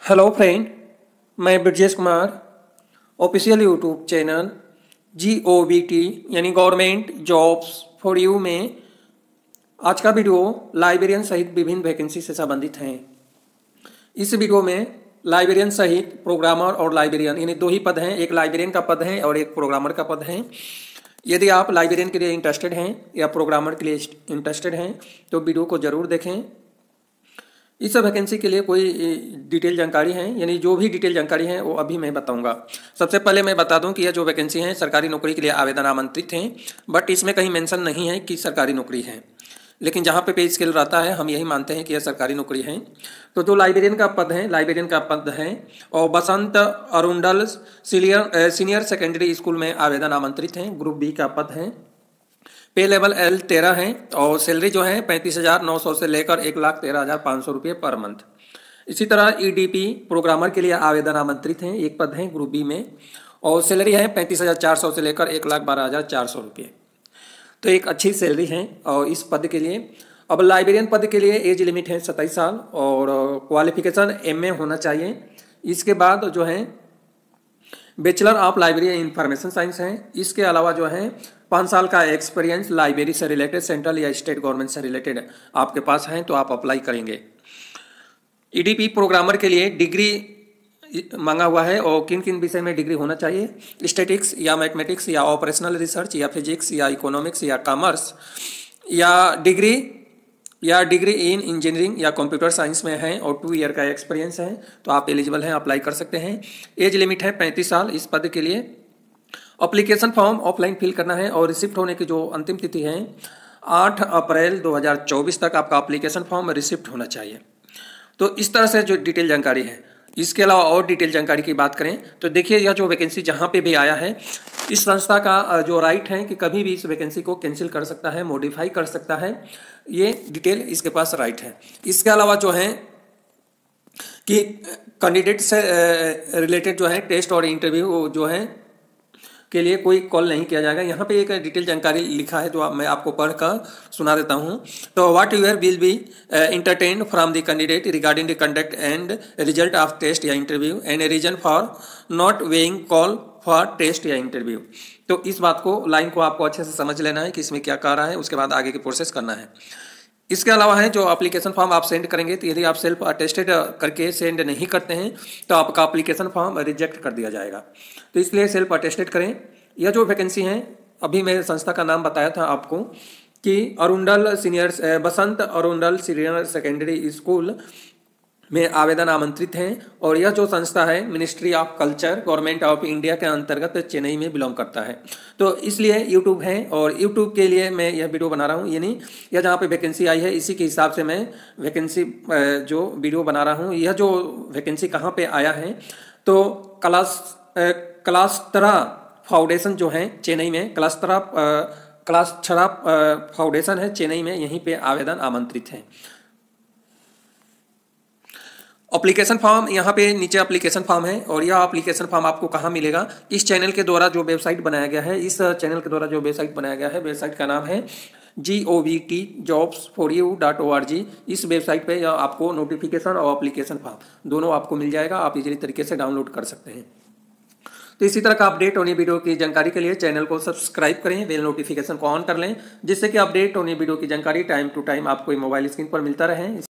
Hello friend, मैं Brajesh Kumar official YouTube channel GOVT यानी government jobs for you में आज का वीडियो लाइब्रेरियन सहित विभिन्न वैकेंसी से संबंधित हैं। इस वीडियो में लाइब्रेरियन सहित प्रोग्रामर और लाइब्रेरियन यानी दो ही पद हैं, एक लाइब्रेरियन का पद है और एक प्रोग्रामर का पद है। यदि आप लाइब्रेरियन के लिए इंटरेस्टेड हैं या प्रोग्रामर के लिए इंटरेस्टेड हैं तो वीडियो को ज़रूर देखें। इस वैकेंसी के लिए कोई डिटेल जानकारी है यानी जो भी डिटेल जानकारी है वो अभी मैं बताऊंगा। सबसे पहले मैं बता दूं कि यह जो वैकेंसी है सरकारी नौकरी के लिए आवेदन आमंत्रित हैं, बट इसमें कहीं मेंशन नहीं है कि सरकारी नौकरी है, लेकिन जहां पे स्केल रहता है हम यही मानते हैं कि यह सरकारी नौकरी है। तो जो लाइब्रेरियन का पद है और Basant Arundale senior secondary school में आवेदन आमंत्रित हैं। ग्रुप बी का पद है। पे लेवल L13 है और सैलरी जो है 35,900 से लेकर 1,13,500 रुपये पर मंथ। इसी तरह EDP प्रोग्रामर के लिए आवेदन आमंत्रित हैं, एक पद है ग्रुप बी में और सैलरी है 35,400 से लेकर 1,12,400 रुपये। तो एक अच्छी सैलरी है और इस पद के लिए। अब लाइब्रेरियन पद के लिए एज लिमिट है 27 साल और क्वालिफिकेशन MA होना चाहिए। इसके बाद जो है bachelor of library information science है। इसके अलावा जो है 5 साल का एक्सपीरियंस लाइब्रेरी से रिलेटेड सेंट्रल या स्टेट गवर्नमेंट से रिलेटेड आपके पास है तो आप अप्लाई करेंगे। EDP प्रोग्रामर के लिए डिग्री मांगा हुआ है और किन किन विषय में डिग्री होना चाहिए, स्टैटिक्स या मैथमेटिक्स या ऑपरेशनल रिसर्च या फिजिक्स या इकोनॉमिक्स या कॉमर्स या डिग्री इन इंजीनियरिंग या कंप्यूटर साइंस में है और 2 ईयर का एक्सपीरियंस है तो आप एलिजिबल हैं, अप्लाई कर सकते हैं। एज लिमिट है 35 साल इस पद के लिए। एप्लीकेशन फॉर्म ऑफलाइन फिल करना है और रिसिप्ट होने की जो अंतिम तिथि है 8 अप्रैल 2024 तक आपका एप्लीकेशन फॉर्म रिसिप्ट होना चाहिए। तो इस तरह से जो डिटेल जानकारी है। इसके अलावा और डिटेल जानकारी की बात करें तो देखिए यह जो वैकेंसी जहाँ पे भी आया है इस संस्था का जो राइट है कि कभी भी इस वैकेंसी को कैंसिल कर सकता है, मॉडिफाई कर सकता है, ये डिटेल इसके पास राइट है। इसके अलावा जो है कि कैंडिडेट से रिलेटेड जो है टेस्ट और इंटरव्यू जो है के लिए कोई कॉल नहीं किया जाएगा। यहाँ पे एक डिटेल जानकारी लिखा है जो मैं आपको पढ़कर सुना देता हूँ। तो what your will be entertain from the candidate regarding the conduct and result of test या interview and reason for not weighing call for test या इंटरव्यू। तो इस बात को लाइन को आपको अच्छे से समझ लेना है कि इसमें क्या कह रहा है, उसके बाद आगे की प्रोसेस करना है। इसके अलावा है जो एप्लीकेशन फॉर्म आप सेंड करेंगे तो यदि आप सेल्फ अटेस्टेड करके सेंड नहीं करते हैं तो आपका एप्लीकेशन फॉर्म रिजेक्ट कर दिया जाएगा। तो इसलिए सेल्फ अटेस्टेड करें। यह जो वैकेंसी है अभी मैं संस्था का नाम बताया था आपको कि Basant Arundale senior secondary school में आवेदन आमंत्रित हैं और यह जो संस्था है ministry of culture government of India के अंतर्गत चेन्नई में बिलोंग करता है। तो इसलिए यूट्यूब है और यूट्यूब के लिए मैं यह वीडियो बना रहा हूँ, यानी यह जहाँ पे वैकेंसी आई है इसी के हिसाब से मैं वैकेंसी जो वीडियो बना रहा हूँ। यह जो वैकेंसी कहाँ पे आया है तो क्लास्टरा फाउंडेशन जो है चेन्नई में, क्लास्टरा फाउंडेशन है चेन्नई में, यहीं पे आवेदन आमंत्रित है। एप्लीकेशन फॉर्म यहाँ पे नीचे एप्लीकेशन फॉर्म है और यह एप्लीकेशन फॉर्म आपको कहाँ मिलेगा, इस चैनल के द्वारा जो वेबसाइट बनाया गया है, इस चैनल के द्वारा जो वेबसाइट बनाया गया है, वेबसाइट का नाम है govtjobsforyou.org। इस वेबसाइट पे आपको नोटिफिकेशन और एप्लीकेशन फॉर्म दोनों आपको मिल जाएगा, आप इजीली तरीके से डाउनलोड कर सकते हैं। तो इसी तरह का अपडेट होने वीडियो की जानकारी के लिए चैनल को सब्सक्राइब करें, बेल नोटिफिकेशन को ऑन कर लें जिससे कि अपडेट होने वीडियो की जानकारी टाइम टू टाइम आपको मोबाइल स्क्रीन पर मिलता रहे।